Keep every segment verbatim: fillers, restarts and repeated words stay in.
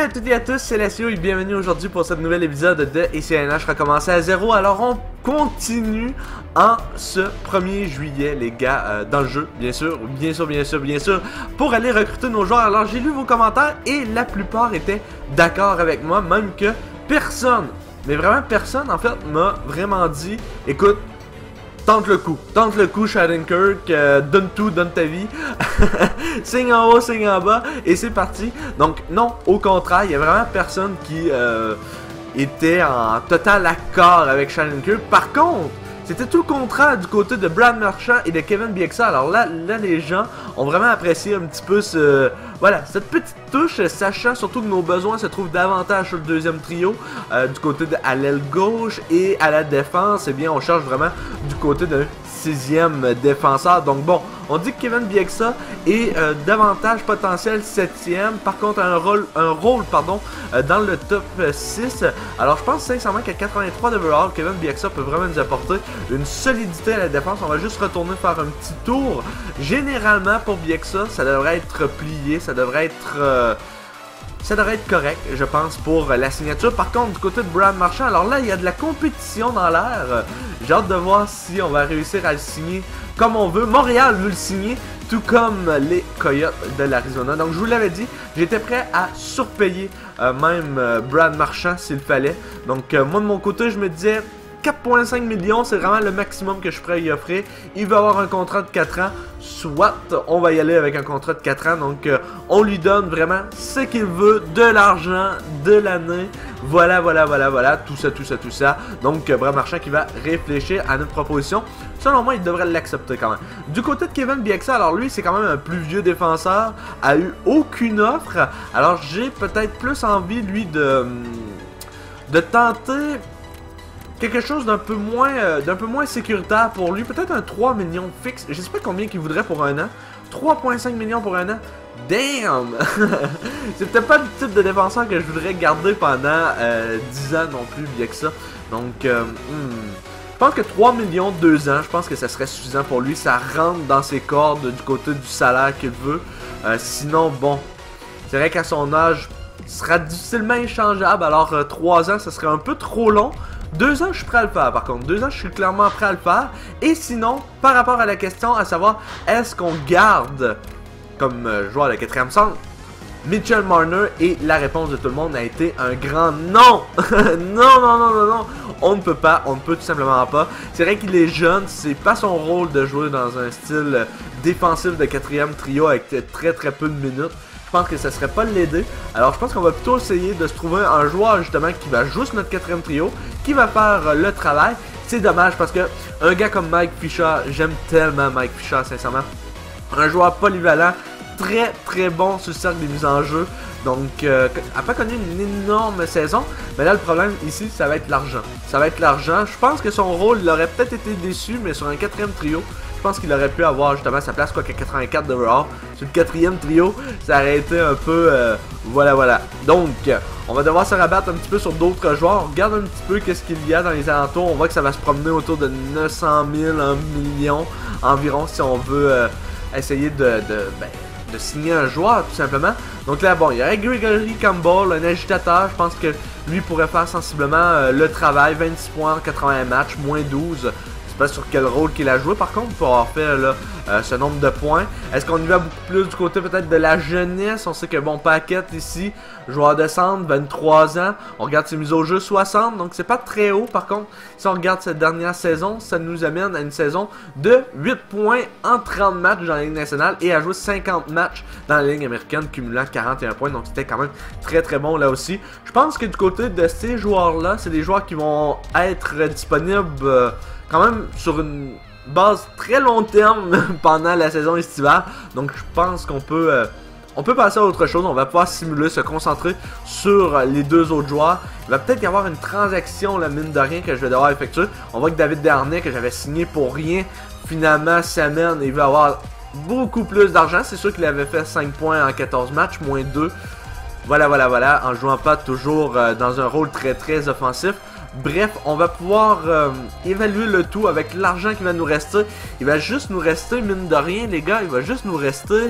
à toutes et à tous, c'est Lassio et bienvenue aujourd'hui pour cette nouvelle épisode de I C N H recommencé à zéro. Alors on continue en ce premier juillet les gars, euh, dans le jeu, bien sûr, bien sûr, bien sûr, bien sûr, pour aller recruter nos joueurs. Alors j'ai lu vos commentaires et la plupart étaient d'accord avec moi, même que personne, mais vraiment personne en fait m'a vraiment dit, écoute, tente le coup, tente le coup Shattenkirk, euh, donne tout, donne ta vie, signe en haut, signe en bas, et c'est parti. Donc non, au contraire, il y a vraiment personne qui euh, était en total accord avec Shattenkirk. Par contre, c'était tout le contraire du côté de Brad Marchand et de Kevin Bieksa. Alors là, là, les gens ont vraiment apprécié un petit peu ce, voilà, cette petite touche, sachant surtout que nos besoins se trouvent davantage sur le deuxième trio, euh, du côté de à l'aile gauche et à la défense. Eh bien, on cherche vraiment du côté d'un sixième défenseur. Donc bon, on dit que Kevin Bieksa est euh, davantage potentiel septième. Par contre, un rôle, un rôle pardon, euh, dans le top six. Alors je pense sincèrement qu'à quatre-vingt-trois d'overall, Kevin Bieksa peut vraiment nous apporter une solidité à la défense. On va juste retourner faire un petit tour. Généralement pour Bieksa, ça devrait être plié, ça devrait être... Euh, Ça devrait être correct, je pense, pour la signature. Par contre, du côté de Brad Marchand, alors là, il y a de la compétition dans l'air. J'ai hâte de voir si on va réussir à le signer comme on veut. Montréal veut le signer, tout comme les Coyotes de l'Arizona. Donc, je vous l'avais dit, j'étais prêt à surpayer euh, même euh, Brad Marchand s'il fallait. Donc, euh, moi, de mon côté, je me disais... quatre virgule cinq millions, c'est vraiment le maximum que je pourrais y offrir. Il va avoir un contrat de quatre ans, soit on va y aller avec un contrat de quatre ans. Donc euh, on lui donne vraiment ce qu'il veut, de l'argent, de l'année. Voilà, voilà, voilà, voilà, tout ça, tout ça, tout ça. Donc euh, Brad Marchand qui va réfléchir à notre proposition. Selon moi, il devrait l'accepter quand même. Du côté de Kevin Bieksa, alors lui, c'est quand même un plus vieux défenseur, a eu aucune offre. Alors j'ai peut-être plus envie, lui, de, de tenter... quelque chose d'un peu moins euh, d'un peu moins sécuritaire pour lui. Peut-être un trois millions fixe. Je sais pas combien qu'il voudrait pour un an. trois virgule cinq millions pour un an. Damn! C'est peut-être pas le type de défenseur que je voudrais garder pendant euh, dix ans non plus, bien que ça. Donc, euh, hmm. je pense que trois millions, deux ans, je pense que ça serait suffisant pour lui. Ça rentre dans ses cordes du côté du salaire qu'il veut. Euh, sinon, bon, c'est vrai qu'à son âge, il sera difficilement échangeable. Alors, euh, trois ans, ça serait un peu trop long. Deux ans, je suis prêt à le faire par contre. Deux ans, je suis clairement prêt à le faire. Et sinon, par rapport à la question à savoir, est-ce qu'on garde comme euh, joueur de quatrième centre Mitchell Marner, et la réponse de tout le monde a été un grand non. Non, non, non, non, non. On ne peut pas, on ne peut tout simplement pas. C'est vrai qu'il est jeune, c'est pas son rôle de jouer dans un style défensif de quatrième trio avec très très peu de minutes. Je pense que ça serait pas l'aider. Alors je pense qu'on va plutôt essayer de se trouver un joueur justement qui va jouer sur notre quatrième trio, qui va faire le travail. C'est dommage parce que un gars comme Mike Fisher, j'aime tellement Mike Fisher sincèrement. Un joueur polyvalent, très très bon sur le cercle des mises en jeu. Donc, euh, a pas connu une énorme saison, mais là le problème ici, ça va être l'argent. Ça va être l'argent. Je pense que son rôle, il aurait peut-être été déçu, mais sur un quatrième trio, je pense qu'il aurait pu avoir justement sa place, quoi qu'à quatre-vingt-quatre d'overall. Sur le quatrième trio, ça aurait été un peu... Euh, voilà, voilà. Donc, on va devoir se rabattre un petit peu sur d'autres joueurs. On regarde un petit peu qu'est-ce qu'il y a dans les alentours. On voit que ça va se promener autour de neuf cent mille, un million environ, si on veut euh, essayer de... de ben, de signer un joueur tout simplement. Donc là bon, il y aurait Gregory Campbell, un agitateur, je pense que lui pourrait faire sensiblement euh, le travail, vingt-six points en quatre-vingts matchs, moins douze. Je sais pas sur quel rôle qu'il a joué par contre pour avoir fait là, euh, ce nombre de points. Est-ce qu'on y va beaucoup plus du côté peut-être de la jeunesse? On sait que bon, Paquette ici, joueur de centre, vingt-trois ans, on regarde ses mises au jeu, soixante, donc c'est pas très haut. Par contre, si on regarde cette dernière saison, ça nous amène à une saison de huit points en trente matchs dans la Ligue nationale et à jouer cinquante matchs dans la Ligue américaine, cumulant quarante et un points, donc c'était quand même très très bon là aussi. Je pense que du côté de ces joueurs-là, c'est des joueurs qui vont être disponibles euh, quand même sur une base très long terme pendant la saison estivale, donc je pense qu'on peut... Euh, On peut passer à autre chose, on va pouvoir simuler, se concentrer sur les deux autres joueurs. Il va peut-être y avoir une transaction, la mine de rien, que je vais devoir effectuer. On voit que David Desharnais, que j'avais signé pour rien, finalement s'amène et il va avoir beaucoup plus d'argent. C'est sûr qu'il avait fait cinq points en quatorze matchs, moins deux. Voilà, voilà, voilà, en jouant pas toujours euh, dans un rôle très très offensif. Bref, on va pouvoir euh, évaluer le tout avec l'argent qui va nous rester. Il va juste nous rester, mine de rien les gars, il va juste nous rester...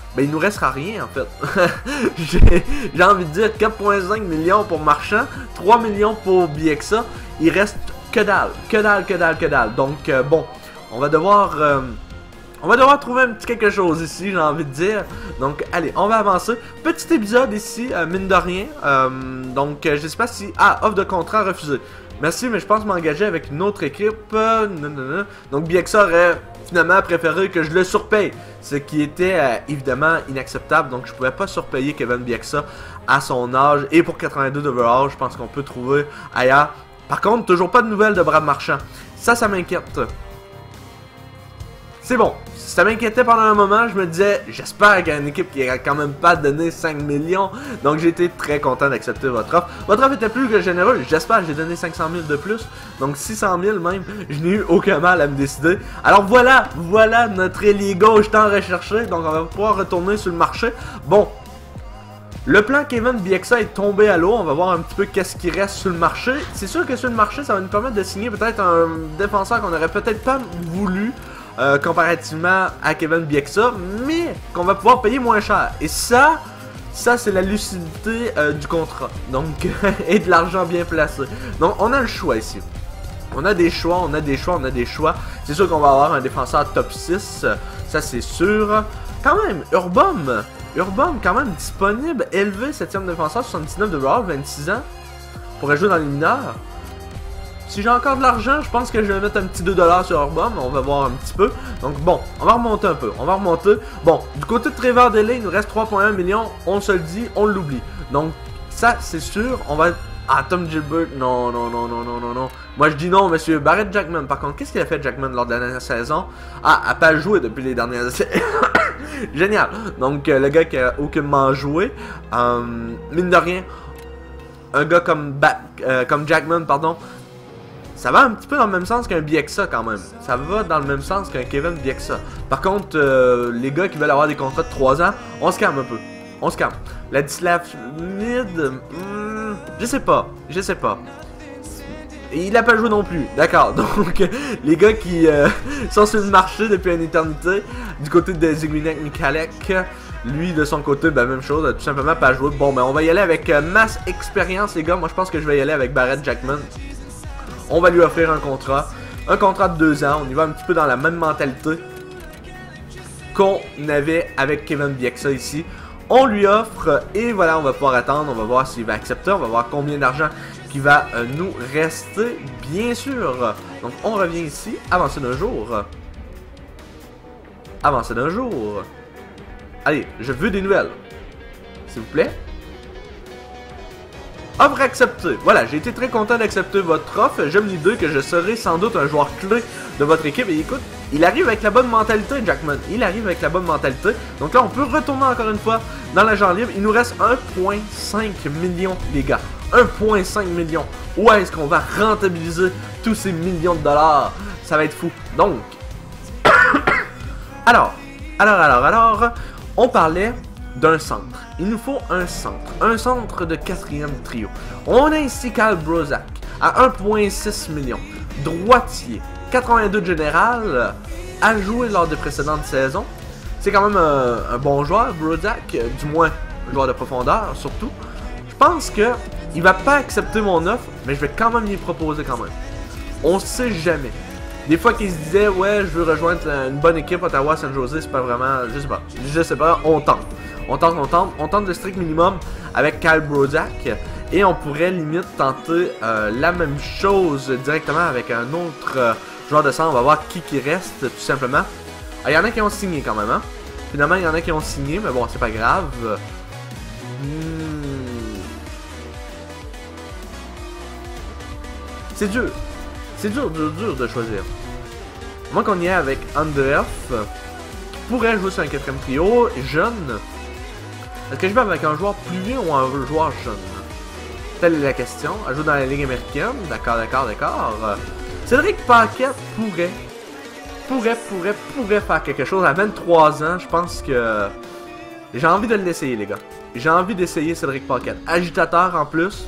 ben il nous restera rien en fait. J'ai envie de dire quatre virgule cinq millions pour Marchand, trois millions pour Bieksa, il reste que dalle, que dalle, que dalle, que dalle. Donc euh, bon, on va devoir... Euh, On va devoir trouver un petit quelque chose ici, j'ai envie de dire. Donc, allez, on va avancer. Petit épisode ici, euh, mine de rien. Euh, donc, euh, je sais pas si... Ah, offre de contrat refusée. Merci, mais je pense m'engager avec une autre équipe. Euh, non, non, non. Donc, Bieksa aurait finalement préféré que je le surpaye. Ce qui était euh, évidemment inacceptable. Donc, je pouvais pas surpayer Kevin Bieksa à son âge. Et pour quatre-vingt-deux d'overall, je pense qu'on peut trouver ailleurs. Par contre, toujours pas de nouvelles de Brad Marchand. Ça, ça m'inquiète. C'est bon, ça m'inquiétait pendant un moment, je me disais, j'espère qu'il y a une équipe qui a quand même pas donné cinq millions, donc j'ai été très content d'accepter votre offre. Votre offre était plus que généreuse, j'espère que j'ai donné cinq cent mille de plus, donc six cent mille même, je n'ai eu aucun mal à me décider. Alors voilà, voilà notre ailier gauche tant recherché, donc on va pouvoir retourner sur le marché. Bon, le plan Kevin Bieksa est tombé à l'eau, on va voir un petit peu qu'est-ce qui reste sur le marché. C'est sûr que sur le marché, ça va nous permettre de signer peut-être un défenseur qu'on aurait peut-être pas voulu. Euh, comparativement à Kevin Bieksa, mais qu'on va pouvoir payer moins cher. Et ça, ça c'est la lucidité euh, du contrat. Donc, et de l'argent bien placé. Donc, on a le choix ici. On a des choix, on a des choix, on a des choix. C'est sûr qu'on va avoir un défenseur top six. Ça, c'est sûr. Quand même, Urbom. Urbom, quand même disponible. Élevé, septième défenseur, soixante-dix-neuf de Raw, vingt-six ans. Pourrait jouer dans les mineurs. Si j'ai encore de l'argent, je pense que je vais mettre un petit deux dollars sur Urbom, on va voir un petit peu. Donc bon, on va remonter un peu, on va remonter. Bon, du côté de Trevor Delay, il nous reste trois virgule un millions, on se le dit, on l'oublie. Donc ça, c'est sûr, on va... Ah, Tom Gilbert, non, non, non, non, non, non, non. Moi je dis non, monsieur. Barrett Jackman, par contre, qu'est-ce qu'il a fait Jackman lors de la dernière saison? Ah, elle n'a pas joué depuis les dernières... Génial. Donc euh, le gars qui a aucunement joué, euh, mine de rien, un gars comme, ba euh, comme Jackman, pardon, ça va un petit peu dans le même sens qu'un Bieksa quand même. Ça va dans le même sens qu'un Kevin Bieksa. Par contre, euh, les gars qui veulent avoir des contrats de trois ans, on se calme un peu. On se calme. Ladislav Mid, hmm, je sais pas. Je sais pas. Et il a pas joué non plus. D'accord. Donc, les gars qui euh, sont sur le marché depuis une éternité, du côté de Zygmunt Michalek, lui de son côté, ben même chose, tout simplement pas joué. Bon, ben on va y aller avec euh, masse expérience, les gars. Moi, je pense que je vais y aller avec Barrett Jackman. On va lui offrir un contrat. Un contrat de deux ans. On y va un petit peu dans la même mentalité qu'on avait avec Kevin Bieksa ici. On lui offre et voilà, on va pouvoir attendre. On va voir s'il va accepter. On va voir combien d'argent qui va euh, nous rester, bien sûr. Donc, on revient ici. Avancer d'un jour. Avancer d'un jour. Allez, je veux des nouvelles. S'il vous plaît. Offre acceptée. Voilà, j'ai été très content d'accepter votre offre. J'aime l'idée que je serai sans doute un joueur clé de votre équipe. Et écoute, il arrive avec la bonne mentalité, Jackman. Il arrive avec la bonne mentalité. Donc là, on peut retourner encore une fois dans l'agent libre. Il nous reste un virgule cinq million, les gars. un virgule cinq million. Où est-ce qu'on va rentabiliser tous ces millions de dollars? Ça va être fou. Donc, alors, alors, alors, alors, on parlait d'un centre. Il nous faut un centre. Un centre de quatrième trio. On a ici Kyle Brodzak à un virgule six million. Droitier. quatre-vingt-deux de général. A joué lors des précédentes saisons. C'est quand même un, un bon joueur, Brodzak. Du moins, un joueur de profondeur, surtout. Je pense que il va pas accepter mon offre, mais je vais quand même lui proposer quand même. On sait jamais. Des fois qu'il se disait, ouais, je veux rejoindre une bonne équipe, Ottawa-San Jose, c'est pas vraiment, je sais pas. Je sais pas, on tente. On tente, on tente, on tente le strict minimum avec Kyle Brodzak. Et on pourrait limite tenter euh, la même chose directement avec un autre euh, joueur de centre. On va voir qui qui reste, tout simplement. Il y en a qui ont signé quand même, hein. Finalement, il y en a qui ont signé, mais bon, c'est pas grave. Hmm. C'est dur. C'est dur, dur, dur de choisir. Moi qu'on y est avec Andreev, qui pourrait jouer sur un quatrième trio, jeune. Est-ce que je vais avec un joueur plus vieux ou un joueur jeune? Telle est la question. Elle joue dans la Ligue américaine. D'accord, d'accord, d'accord. Cédric Paquette pourrait, pourrait, pourrait, pourrait faire quelque chose. À vingt-trois ans, je pense que j'ai envie de l'essayer, les gars. J'ai envie d'essayer Cédric Paquette. Agitateur en plus.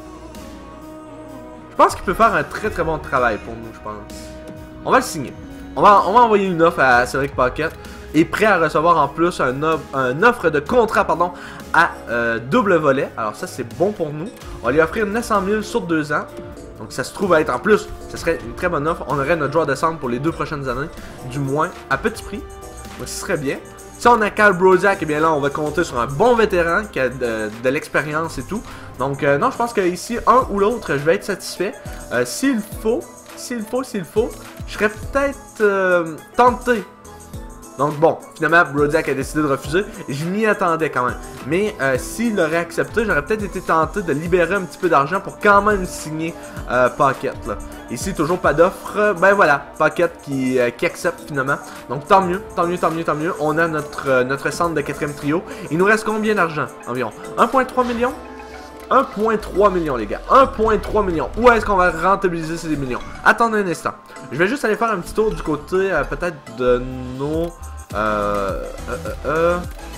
Je pense qu'il peut faire un très très bon travail pour nous, je pense. On va le signer. On va, on va envoyer une offre à Cédric Paquette. est prêt à recevoir en plus un, un offre de contrat pardon, à euh, double volet. Alors ça c'est bon pour nous. On va lui offrir neuf cent mille sur deux ans. Donc ça se trouve à être en plus, ça serait une très bonne offre. On aurait notre joueur de centre pour les deux prochaines années, du moins à petit prix. Donc ce serait bien. Si on a Kyle Brodziak, et eh bien là on va compter sur un bon vétéran qui a de, de l'expérience et tout. Donc euh, non, je pense qu'ici, un ou l'autre, je vais être satisfait. Euh, s'il faut, s'il faut, s'il faut, je serais peut-être euh, tenté. Donc bon, finalement, Brodziak a décidé de refuser. Je m'y attendais quand même. Mais euh, s'il aurait accepté, j'aurais peut-être été tenté de libérer un petit peu d'argent pour quand même signer euh, Paquette. Là. Ici, toujours pas d'offre. Ben voilà, Paquette qui, euh, qui accepte finalement. Donc tant mieux, tant mieux, tant mieux, tant mieux. On a notre, euh, notre centre de quatrième trio. Il nous reste combien d'argent environ? un virgule trois million? un virgule trois million les gars, un virgule trois million. Où est-ce qu'on va rentabiliser ces millions? Attendez un instant. Je vais juste aller faire un petit tour du côté euh, peut-être de nos... Euh, euh, euh, euh.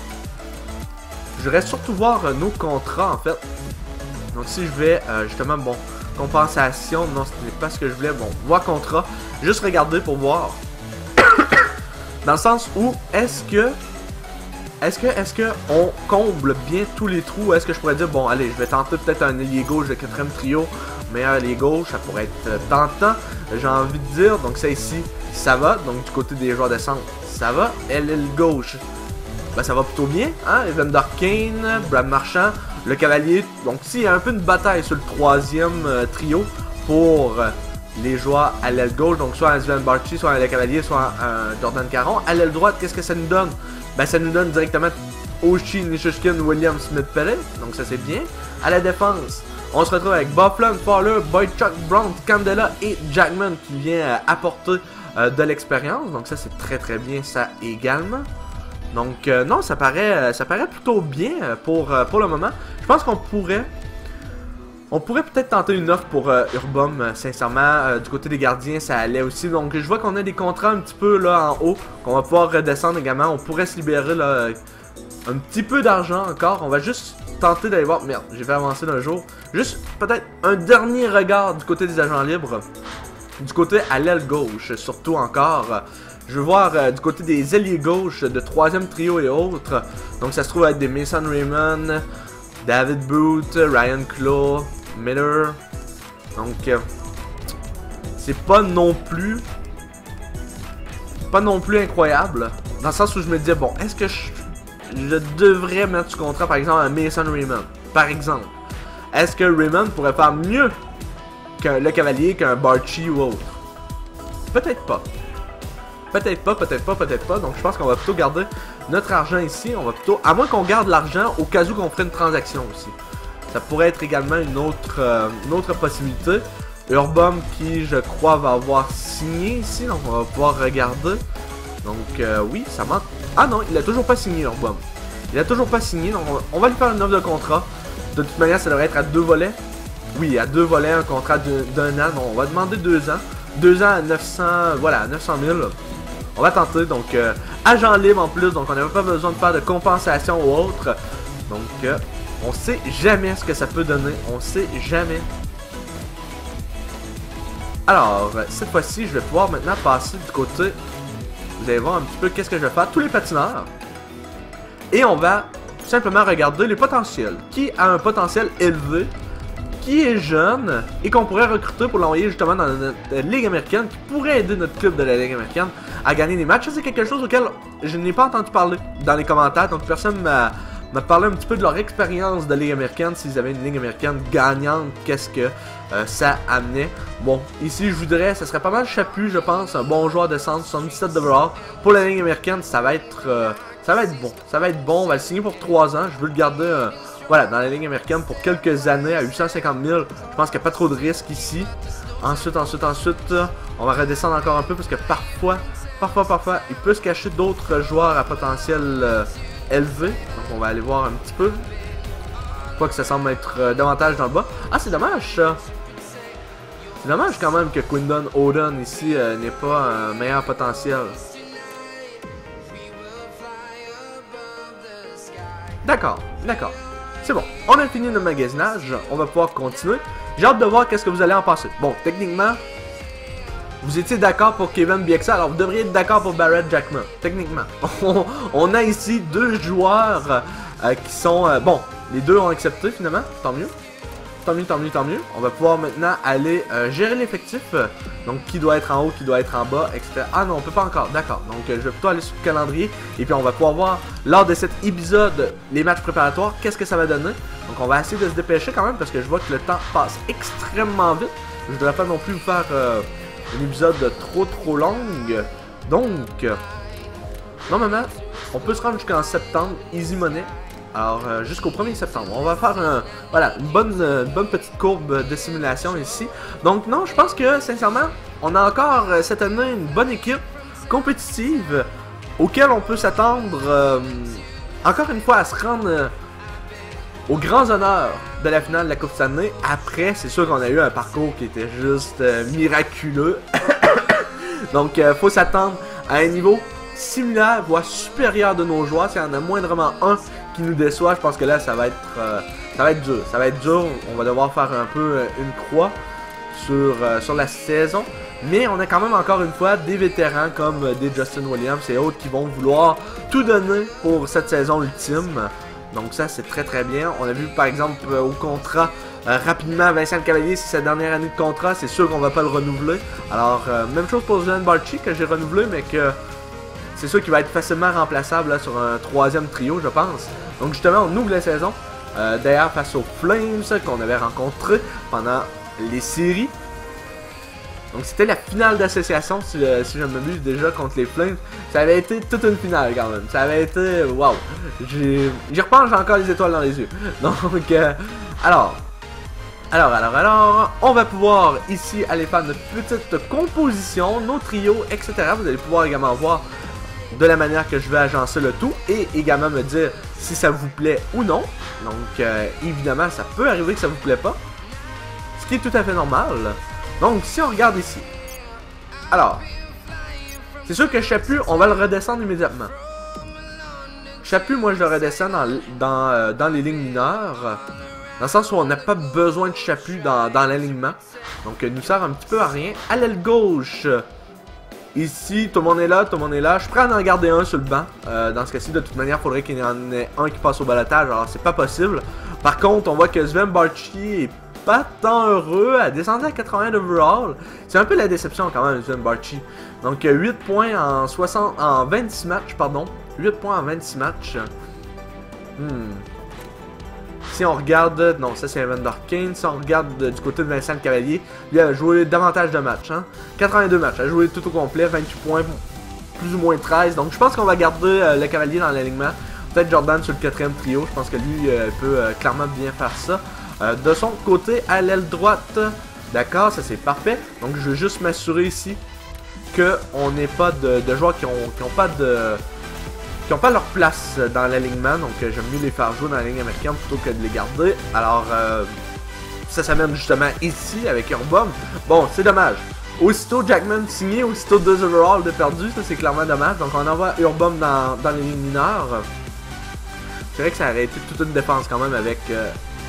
Je voudrais surtout voir euh, nos contrats en fait. Donc si je vais euh, justement, bon, compensation, non ce n'est pas ce que je voulais. Bon, voir contrat, juste regarder pour voir. Dans le sens où est-ce que... Est-ce que, est-ce que on comble bien tous les trous? Est-ce que je pourrais dire, bon, allez, je vais tenter peut-être un ailier gauche de quatrième trio, mais un ailier gauche, ça pourrait être tentant, j'ai envie de dire. Donc ça ici, ça va. Donc du côté des joueurs de centre, ça va. Elle est le gauche, ben ça va plutôt bien, hein? Evander Kane, Brad Marchand, le cavalier. Donc s'il y a un peu une bataille sur le troisième euh, trio pour euh, les joueurs à l'aile gauche, donc soit un Sven Barchi, soit un le cavalier, soit un Jordan Caron. À l'aile droite, qu'est-ce que ça nous donne? Ben ça nous donne directement Oshie, Nichushkin, William Smith-Pellet, donc ça c'est bien. À la défense, on se retrouve avec Bufflin, Fowler, Boychuk, Brown, Candela et Jackman qui vient euh, apporter euh, de l'expérience, donc ça c'est très très bien ça également. Donc euh, non, ça paraît, euh, ça paraît plutôt bien euh, pour, euh, pour le moment. Je pense qu'on pourrait... On pourrait peut-être tenter une offre pour euh, Urbum, euh, sincèrement. Euh, du côté des gardiens, ça allait aussi. Donc, je vois qu'on a des contrats un petit peu là en haut, qu'on va pouvoir redescendre également. On pourrait se libérer là, un petit peu d'argent encore. On va juste tenter d'aller voir... Merde, j'ai fait avancer d'un jour. Juste peut-être un dernier regard du côté des agents libres. Du côté à l'aile gauche, surtout encore. Je veux voir euh, du côté des ailiers gauche, de troisième trio et autres. Donc, ça se trouve être des Mason Raymond, David Booth, Ryan Claw, Miller. Donc euh, c'est pas non plus pas non plus incroyable, dans le sens où je me disais, bon, est-ce que je, je devrais mettre sous contrat par exemple un Mason Raymond, par exemple. Est-ce que Raymond pourrait faire mieux qu'un le cavalier, qu'un Barchi ou autre? Peut-être pas. Peut-être pas, peut-être pas, peut-être pas. Donc je pense qu'on va plutôt garder notre argent ici. On va plutôt, à moins qu'on garde l'argent au cas où qu'on ferait une transaction aussi. Ça pourrait être également une autre, euh, une autre possibilité. Urbum qui, je crois, va avoir signé ici. Donc on va pouvoir regarder. Donc euh, oui, ça manque. Ah non, il a toujours pas signé Urbum. Il a toujours pas signé. Donc on va, on va lui faire une offre de contrat. De toute manière, ça devrait être à deux volets. Oui, à deux volets, un contrat d'un an. Donc on va demander deux ans. Deux ans à neuf cents, voilà, neuf cent mille. On va tenter, donc euh, agent libre en plus, donc on n'avait pas besoin de faire de compensation ou autre. Donc euh, on sait jamais ce que ça peut donner, on sait jamais. Alors, cette fois-ci, je vais pouvoir maintenant passer du côté, vous allez voir un petit peu qu'est-ce que je vais faire, tous les patineurs. Et on va tout simplement regarder les potentiels. Qui a un potentiel élevé, qui est jeune et qu'on pourrait recruter pour l'envoyer justement dans notre Ligue américaine, qui pourrait aider notre club de la Ligue américaine à gagner des matchs. Ça, c'est quelque chose auquel je n'ai pas entendu parler dans les commentaires, donc personne m'a parlé un petit peu de leur expérience de Ligue américaine, s'ils avaient une Ligue américaine gagnante, qu'est-ce que euh, ça amenait. Bon, ici je voudrais, ça serait pas mal Chapu, je pense, un bon joueur de centre, soixante-dix-sept d'overall. Pour la Ligue américaine, ça va être euh, ça va être bon, ça va être bon, on va le signer pour trois ans, je veux le garder... Euh, Voilà, dans la Ligue américaine pour quelques années à huit cent cinquante mille. Je pense qu'il n'y a pas trop de risques ici. Ensuite, ensuite, ensuite, on va redescendre encore un peu parce que parfois, parfois, parfois, il peut se cacher d'autres joueurs à potentiel euh, élevé. Donc on va aller voir un petit peu. Quoi que ça semble être euh, davantage dans le bas. Ah, c'est dommage ça. C'est dommage quand même que Quindon Oden ici euh, n'ait pas un meilleur potentiel. D'accord, d'accord. C'est bon, on a fini notre magasinage, on va pouvoir continuer. J'ai hâte de voir qu'est-ce que vous allez en penser. Bon, techniquement, vous étiez d'accord pour Kevin Bieksa, alors vous devriez être d'accord pour Barrett Jackman, techniquement. On, on a ici deux joueurs euh, qui sont... Euh, bon, les deux ont accepté finalement, tant mieux. Tant mieux, tant mieux, tant mieux. On va pouvoir maintenant aller euh, gérer l'effectif. Donc, qui doit être en haut, qui doit être en bas, et cetera. Ah non, on peut pas encore. D'accord. Donc, euh, je vais plutôt aller sur le calendrier. Et puis, on va pouvoir voir, lors de cet épisode, les matchs préparatoires, qu'est-ce que ça va donner. Donc, on va essayer de se dépêcher quand même, parce que je vois que le temps passe extrêmement vite. Je ne voudrais pas non plus vous faire euh, un épisode trop, trop long. Donc, euh, normalement, on peut se rendre jusqu'en septembre, easy money. Alors, euh, jusqu'au premier septembre. On va faire un, voilà, une, bonne, euh, une bonne petite courbe de simulation ici. Donc, non, je pense que, sincèrement, on a encore euh, cette année une bonne équipe compétitive auquel on peut s'attendre, euh, encore une fois, à se rendre euh, aux grands honneurs de la finale de la Coupe Stanley. Après, c'est sûr qu'on a eu un parcours qui était juste euh, miraculeux. Donc, il euh, faut s'attendre à un niveau similaire, voire supérieur de nos joueurs. S'il y en a moindrement un qui nous déçoit, je pense que là ça va être euh, ça va être dur, ça va être dur, on va devoir faire un peu euh, une croix sur, euh, sur la saison, mais on a quand même encore une fois des vétérans comme euh, des Justin Williams et autres qui vont vouloir tout donner pour cette saison ultime, donc ça c'est très très bien. On a vu par exemple euh, au contrat euh, rapidement Vincent Cavalier, c'est sa dernière année de contrat, c'est sûr qu'on va pas le renouveler, alors euh, même chose pour Zven Barchi que j'ai renouvelé, mais que c'est sûr qu'il va être facilement remplaçable là, sur un troisième trio, je pense. Donc justement, on ouvre la saison. Euh, D'ailleurs, face aux Flames qu'on avait rencontré pendant les séries. Donc c'était la finale d'association, si, euh, si je ne m'abuse, déjà contre les Flames. Ça avait été toute une finale quand même. Ça avait été... Waouh! J'y repense, j'ai encore les étoiles dans les yeux. Donc, euh, alors... Alors, alors, alors, on va pouvoir ici aller faire notre petite composition, nos trios, et cetera. Vous allez pouvoir également voir de la manière que je vais agencer le tout et également me dire si ça vous plaît ou non. Donc euh, évidemment ça peut arriver que ça vous plaît pas, ce qui est tout à fait normal. Donc si on regarde ici, alors c'est sûr que Chaput on va le redescendre immédiatement. Chaput moi je le redescends dans, dans, euh, dans les lignes mineures, dans le sens où on n'a pas besoin de Chaput dans, dans l'alignement, donc il nous sert un petit peu à rien. À l'aile gauche, ici, tout le monde est là, tout le monde est là. Je suis prêt à en garder un sur le banc. Euh, dans ce cas-ci, de toute manière, il faudrait qu'il y en ait un qui passe au balotage. Alors, c'est pas possible. Par contre, on voit que Zven Barchi est pas tant heureux. Elle descendait à quatre-vingts overall. C'est un peu la déception quand même, Zven Barchi. Donc, huit points en, soixante, en vingt-six matchs, pardon. huit points en vingt-six matchs. Hmm. Si on regarde, non ça c'est Evander Kane, si on regarde du côté de Vincent Cavalier, lui a joué davantage de matchs, hein? quatre-vingt-deux matchs, il a joué tout au complet, vingt-huit points, plus ou moins treize, donc je pense qu'on va garder euh, le Cavalier dans l'alignement, peut-être Jordan sur le quatrième trio, je pense que lui euh, peut euh, clairement bien faire ça. Euh, de son côté, à l'aile droite, d'accord, ça c'est parfait, donc je veux juste m'assurer ici qu'on n'ait pas de, de joueurs qui ont, qui ont pas de... qui n'ont pas leur place dans l'alignement, donc euh, j'aime mieux les faire jouer dans la ligne américaine plutôt que de les garder. Alors, euh, ça s'amène justement ici avec Urbom. Bon, c'est dommage. Aussitôt Jackman signé, aussitôt deux overall de perdu, ça c'est clairement dommage. Donc on envoie Urbom dans, dans les lignes mineures. C'est vrai que ça aurait été toute une défense quand même avec... Euh,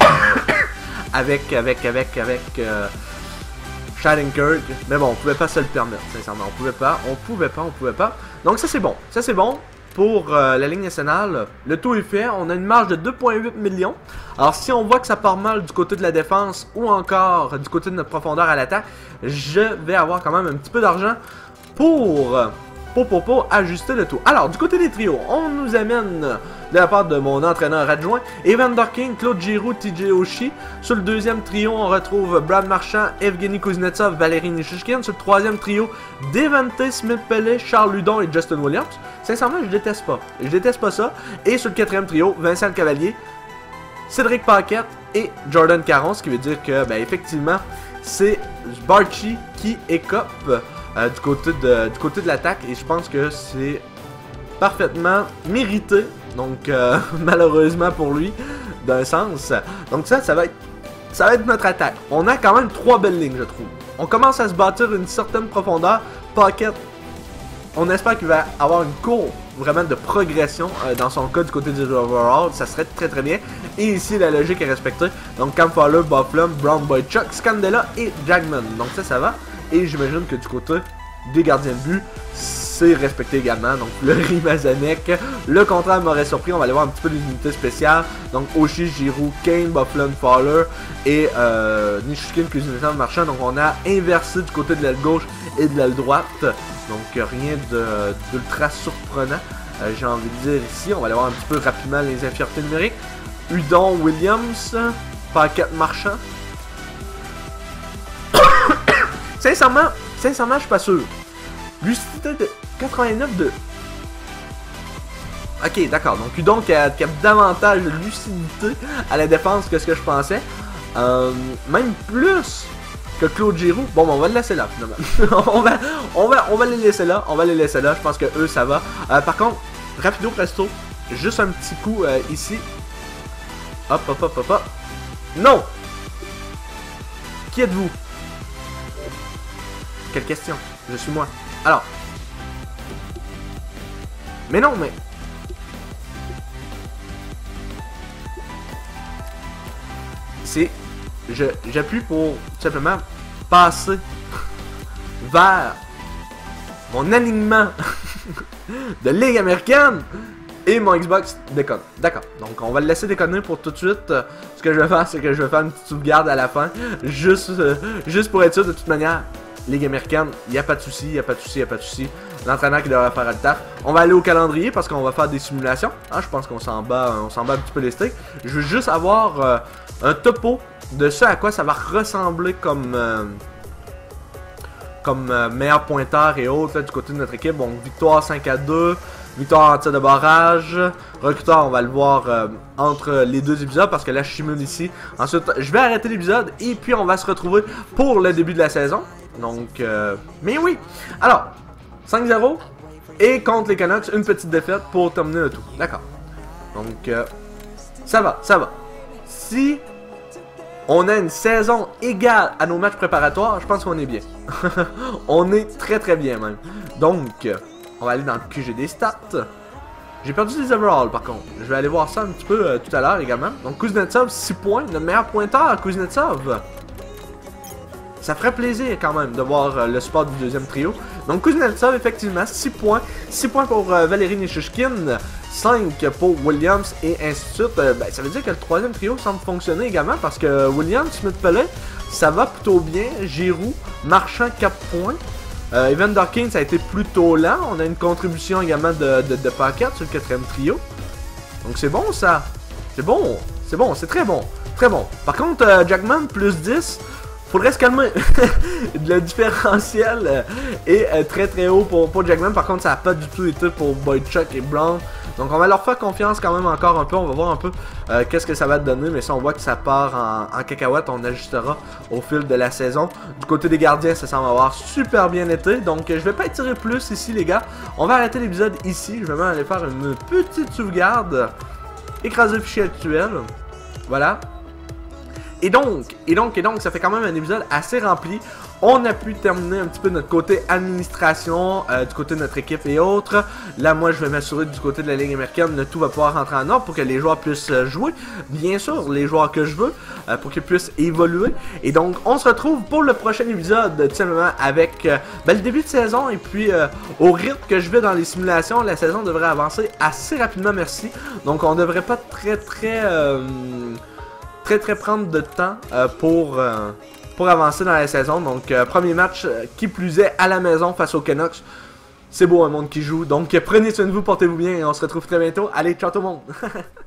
avec, avec, avec, avec... Euh, Shattenkirk, mais bon, on pouvait pas se le permettre, sincèrement, on pouvait pas, on pouvait pas, on pouvait pas. Donc ça c'est bon, ça c'est bon. Pour euh, la Ligue nationale, le tout est fait, on a une marge de deux virgule huit millions. Alors si on voit que ça part mal du côté de la défense ou encore du côté de notre profondeur à l'attaque, je vais avoir quand même un petit peu d'argent pour, pour, pour, pour ajuster le tout. Alors du côté des trios, on nous amène de la part de mon entraîneur adjoint, Evander Kane, Claude Giroux, T J Oshie. Sur le deuxième trio, on retrouve Brad Marchand, Evgeny Kuznetsov, Valérie Nichushkin. Sur le troisième trio, Devante Smith-Pellet, Charles Ludon et Justin Williams. Sincèrement, je déteste pas. Je déteste pas ça. Et sur le quatrième trio, Vincent Cavalier, Cédric Paquette et Jordan Caron. Ce qui veut dire que, ben, effectivement, c'est Barchi qui écope euh, du côté de, du côté de l'attaque. Et je pense que c'est parfaitement mérité. Donc, euh, malheureusement pour lui, d'un sens. Donc ça, ça va être, ça va être notre attaque. On a quand même trois belles lignes, je trouve. On commence à se bâtir une certaine profondeur. Paquette, on espère qu'il va avoir une courbe vraiment de progression euh, dans son cas du côté du overall. Ça serait très très bien. Et ici, la logique est respectée. Donc, Cam Fowler, Bob Plum, Brown Boy Chuck, Scandella et Jackman. Donc ça, ça va. Et j'imagine que du côté des gardiens de but, c'est respecté également. Donc le Rimazanek, le contraire m'aurait surpris. On va aller voir un petit peu les unités spéciales. Donc Oshie, Giroud, Kane, Bufflin, Fowler et euh, Nichushkin, Kuznetsov, Marchand. Donc on a inversé du côté de l'aile gauche et de l'aile droite. Donc rien d'ultra surprenant. Euh, J'ai envie de dire ici. On va aller voir un petit peu rapidement les infériorités numériques. Udon, Williams, Paquette, Marchand. sincèrement, sincèrement, je suis pas sûr. Lucidité de quatre-vingt-neuf de... Ok, d'accord. Donc Udon qui a, qui a davantage de lucidité à la défense que ce que je pensais. Euh, même plus que Claude Giroud. Bon, ben, on va le laisser là, finalement. on, va, on, va, on va les laisser là. On va les laisser là. Je pense que eux, ça va. Euh, par contre, rapido presto. Juste un petit coup euh, ici. Hop, hop, hop, hop, hop. Non! Qui êtes-vous? Quelle question? Je suis moi. Alors. Mais non, mais... C'est... J'appuie pour, tout simplement, passer vers mon alignement de Ligue américaine et mon Xbox déconne. D'accord. Donc, on va le laisser déconner pour tout de suite. Euh, ce que je vais faire, c'est que je vais faire une petite sauvegarde à la fin. Juste, euh, juste pour être sûr, de toute manière... Ligue américaine, il n'y a pas de souci, il n'y a pas de souci, il n'y a pas de souci. L'entraîneur qui devrait faire le taf. On va aller au calendrier parce qu'on va faire des simulations. Ah, je pense qu'on s'en bat, on s'en bat un petit peu les steaks. Je veux juste avoir euh, un topo de ce à quoi ça va ressembler comme euh, comme euh, meilleur pointeur et autres là, du côté de notre équipe. Bon, victoire cinq à deux, victoire en tir de barrage. Recruteur, on va le voir euh, entre les deux épisodes parce que là, je simule ici. Ensuite, je vais arrêter l'épisode et puis on va se retrouver pour le début de la saison. Donc, euh, mais oui. Alors, cinq zéro. Et contre les Canucks, une petite défaite pour terminer le tout. D'accord. Donc, euh, ça va, ça va. Si on a une saison égale à nos matchs préparatoires, je pense qu'on est bien. On est très très bien même. Donc, on va aller dans le Q G des stats. J'ai perdu des overalls par contre. Je vais aller voir ça un petit peu euh, tout à l'heure également. Donc, Kuznetsov, six points. Le meilleur pointeur, Kuznetsov. Ça ferait plaisir quand même de voir euh, le support du deuxième trio. Donc Kuznetsov, effectivement, six points. six points pour euh, Valérie Nichushkin, cinq pour Williams et ainsi de suite. Euh, ben, ça veut dire que le troisième trio semble fonctionner également parce que Williams, Smith-Pellet, ça va plutôt bien. Giroud, Marchand, quatre points. Euh, Evander Kane, ça a été plutôt lent. On a une contribution également de, de, de Paquette sur le quatrième trio. Donc c'est bon ça. C'est bon. C'est bon, c'est très bon. Très bon. Par contre, euh, Jackman, plus dix. Faudrait se calmer. Le différentiel euh, est euh, très très haut pour, pour Jackman. Par contre, ça n'a pas du tout été pour Boychuk et Brown. Donc on va leur faire confiance quand même encore un peu. On va voir un peu euh, qu'est-ce que ça va te donner. Mais ça, on voit que ça part en, en cacahuète. On ajustera au fil de la saison. Du côté des gardiens, ça semble avoir super bien été. Donc je vais pas étirer plus ici les gars. On va arrêter l'épisode ici. Je vais même aller faire une petite sauvegarde. Écraser le fichier actuel. Voilà. Et donc, et donc, et donc, ça fait quand même un épisode assez rempli. On a pu terminer un petit peu notre côté administration, euh, du côté de notre équipe et autres. Là, moi, je vais m'assurer du côté de la Ligue américaine, le tout va pouvoir rentrer en ordre pour que les joueurs puissent jouer. Bien sûr, les joueurs que je veux, euh, pour qu'ils puissent évoluer. Et donc, on se retrouve pour le prochain épisode, tout simplement, avec euh, ben, le début de saison. Et puis, euh, au rythme que je vais dans les simulations, la saison devrait avancer assez rapidement, merci. Donc, on devrait pas très, très... Euh, très très prendre de temps euh, pour, euh, pour avancer dans la saison. Donc euh, premier match euh, qui plus est à la maison face aux Canucks. C'est beau un monde qui joue. Donc prenez soin de vous, portez-vous bien et on se retrouve très bientôt. Allez, ciao tout le monde.